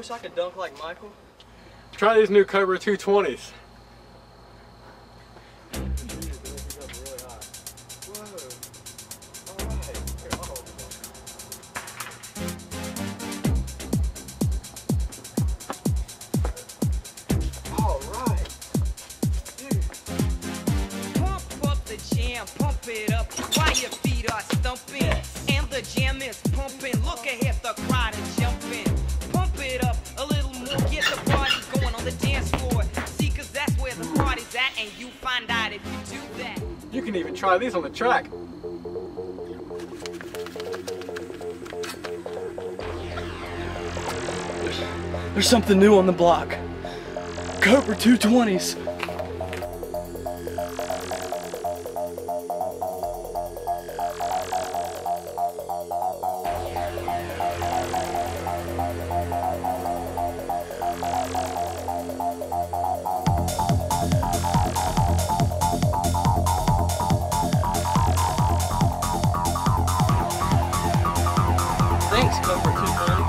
wish I could dunk like Michael. Try these new Cobra 220s. Pump it up while your feet are stumping, and the jam is pumping. Look ahead, the crowd is jumping. Pump it up a little more, get the party going on the dance floor. See, cause that's where the party's at, and you find out if you do that. You can even try these on the track. There's something new on the block. Cobra 220s. Thanks, Cobra 220.